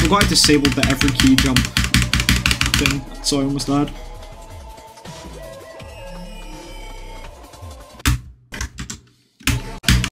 forgot I disabled the every key jump thing, so I almost died.